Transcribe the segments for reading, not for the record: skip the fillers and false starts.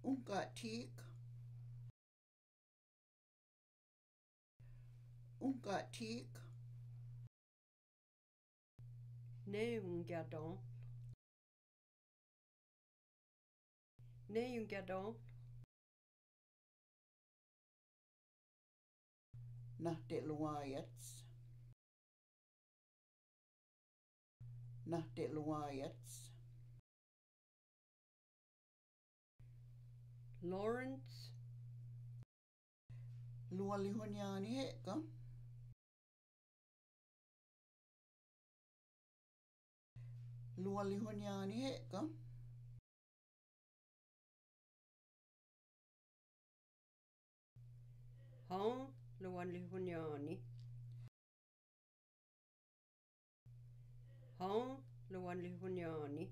Ungatik. Ungatik. Neungadon. Neungadon. Nahdeluajats. Nahdeluajats. Lawrence. Luolihuniani heka. Luolihuniani heka. Han Luolihuniani. Han Luolihuniani.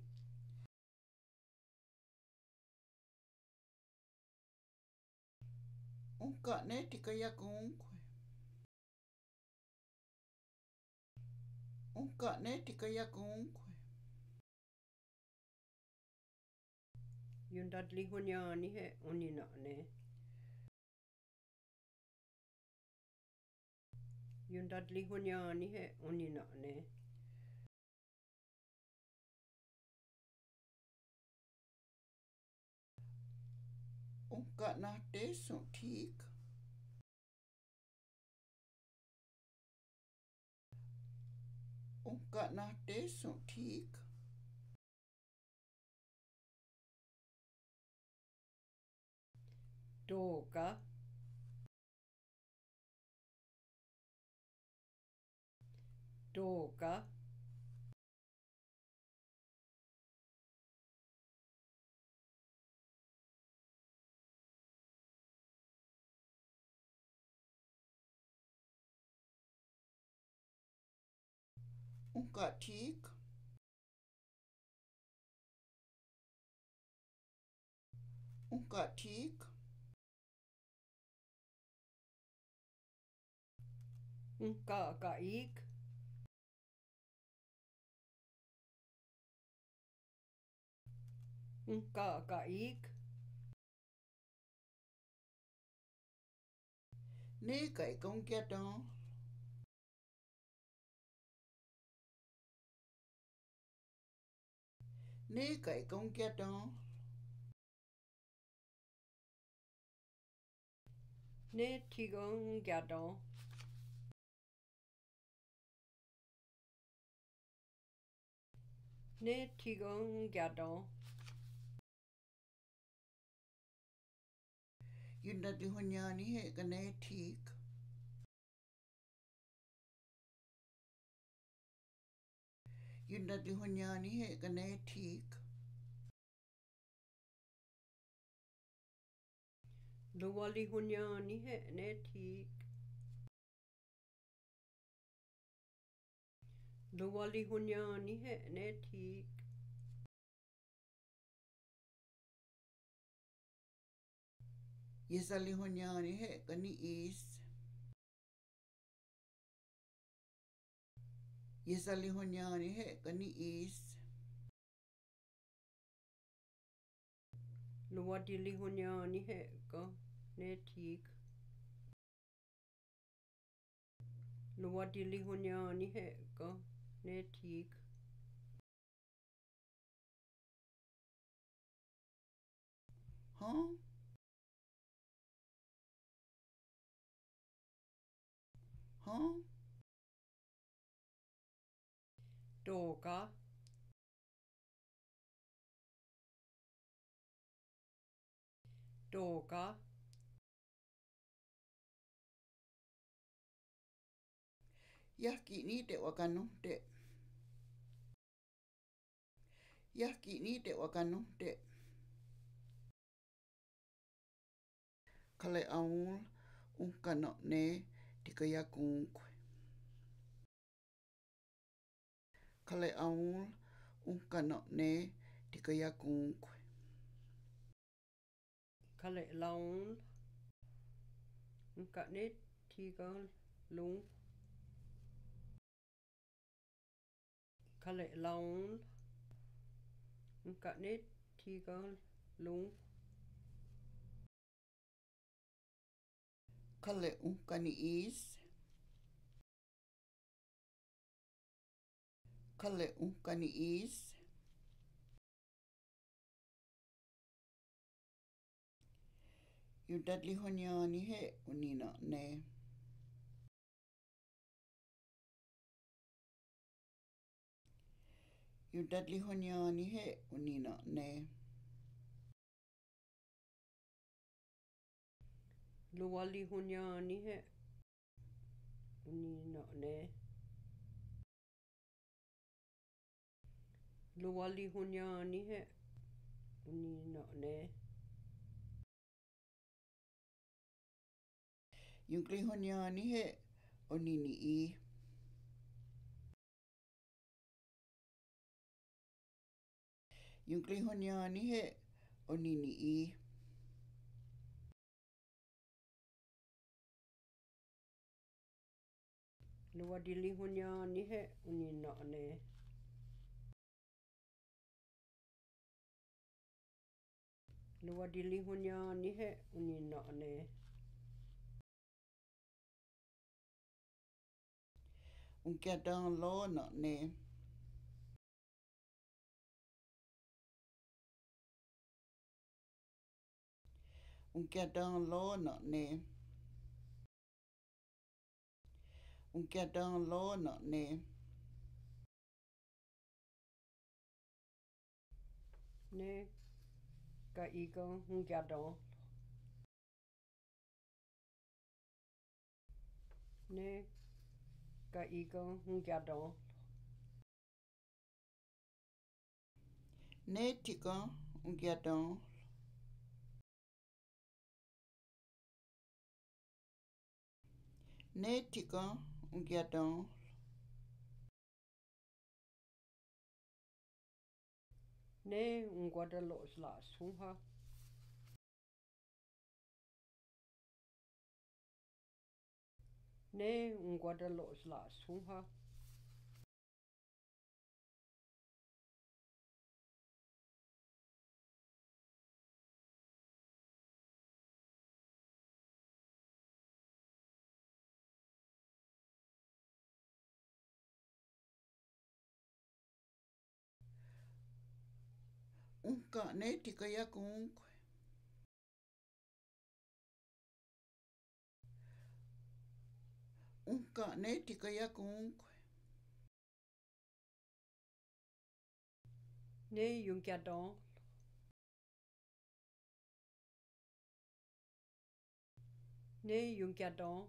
Unka netika yakunkwe. Unka netika yakunkwe. Yundadlihuniani he uninane. Yundadlihuniani he uninane. Unka nahdesun tik. Unka nahdesun tik. Doga. Doga. Unka tik. Unka tik. Unka kaik. Unka kaik. Ne kai kong kia don. Ne kai kong kia don. Ne tigong gadon. Ne tigong gadon. Yundadlihuniani heka ne tik. Yundadlihuniani heka ne tik. Luolihuniani he ne tik. Luolihuniani he ne tik. Yesalihuniani heka ni is. Yesalihuniani heka ni is. Luodilihuniani he ka ne tik. Luodilihuniani he ka ne tik. Huh? Huh? Doga. Doga. Yahki ni te wakanu te. Yahki ni te wakanu te. Kale aul unkano ne tika yakunkwe. Kale aul unkano ne tika yakunkwe. Kale laun. Unka ne tigong lung. Kale laun. Unka ne tigong lung. Kalle unkani is. Kalle unkani is. Yudadli honyani he unina ne. Yudadli honyani he unina ne. Luwali hunyani he unina ne. Luwali hunyani he unina ne. Yunkli honyani he unini I. Yunkli honyani he unini I. Luwadili hunyani he unina ne. Luwadili hunyani he unina ne. Unkiadan lo na ne. Unkiadan lo na ne. Unkiadan lo na ne. Ne ka iko hunkiadon. Ne ka iko hunkiadon. Ne tika unkiadan. Ne tika unkiadan. Ne unguadalos la suha. Ne unguadalos la suha. Unka ne tika yakunk. Unka ne tika yakunk. Ne yunkiadon. Ne yunkiadon.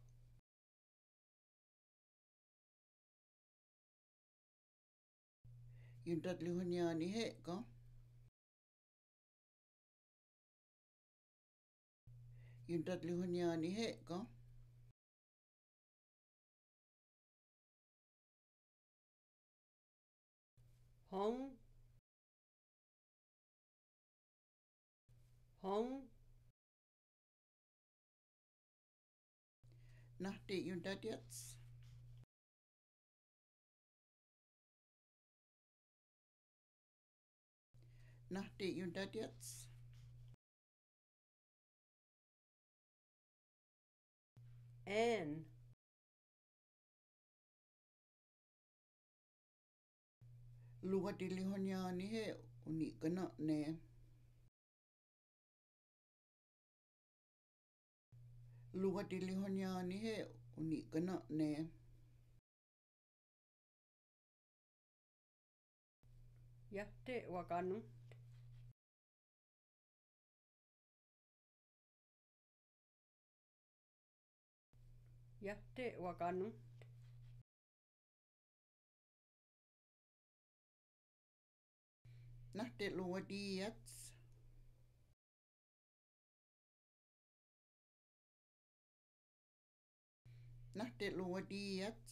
Yudadli honyani he ka. Yudadli honyani he ka. Hong. Hong. Nahti yudadiats. Nahti yudadiats. Anne. Luwadili honyani he unikana ne. Luwadili honyani he unikana ne. Yahte wakanu. Yahte wakanu. Nahti luwadiyats. Nahti luwadiyats.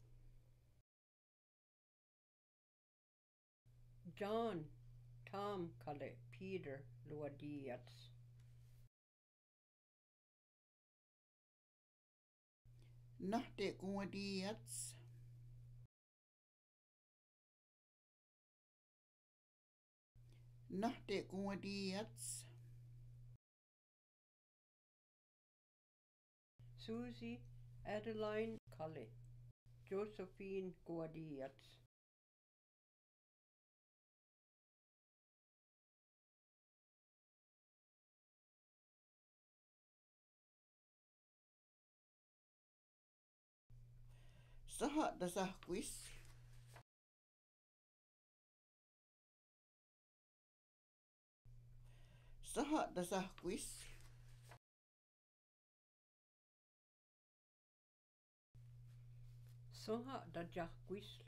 John. Tom kale Peter luwadiyats. Nahti kuwadiyats. Nahti kuwadiyats. Susie Adeline Kalle, Josephine Guadiats. Saha dasahquis. Saha dasahquis. Soha da jahquisl.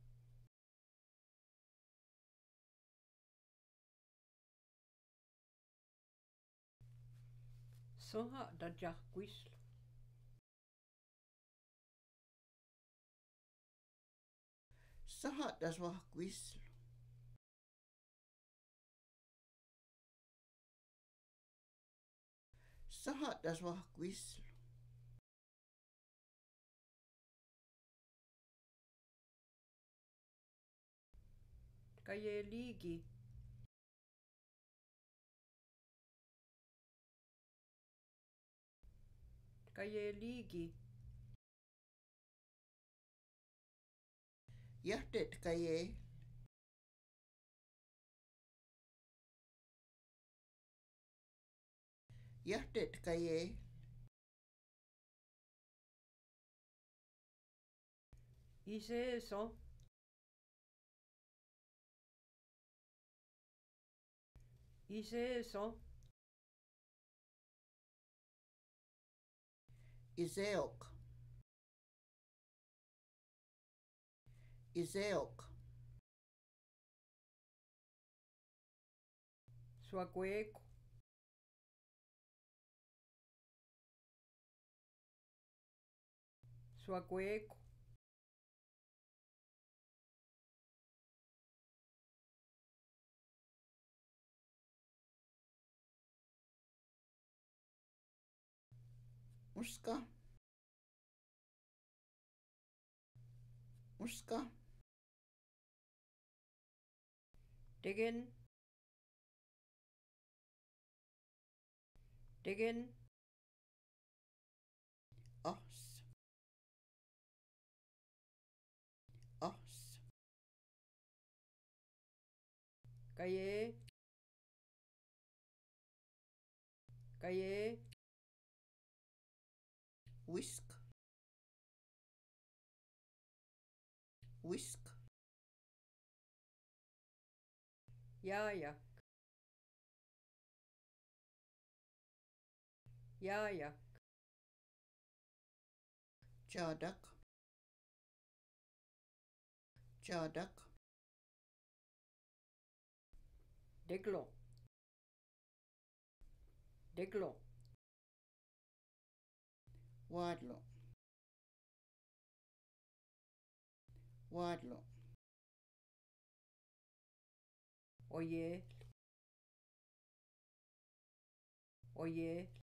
Soha da jahquisl. Saha dasahquis. Saha dasahquis. Kaye ligi. Kaye ligi. Yahdet kaye. Yahdet kaye. Ise so. Ise so. Iseok. Iseok. Suaqueco. Suaqueco. Muska. Muska. Diggin. Diggin. Os. Os. Kaye. Kaye. Whisk. Whisk. Jaja. Jaja. Jadak. Jadak. Deglo. Deglo. Wadlo. Wadlo. Oye. Oye.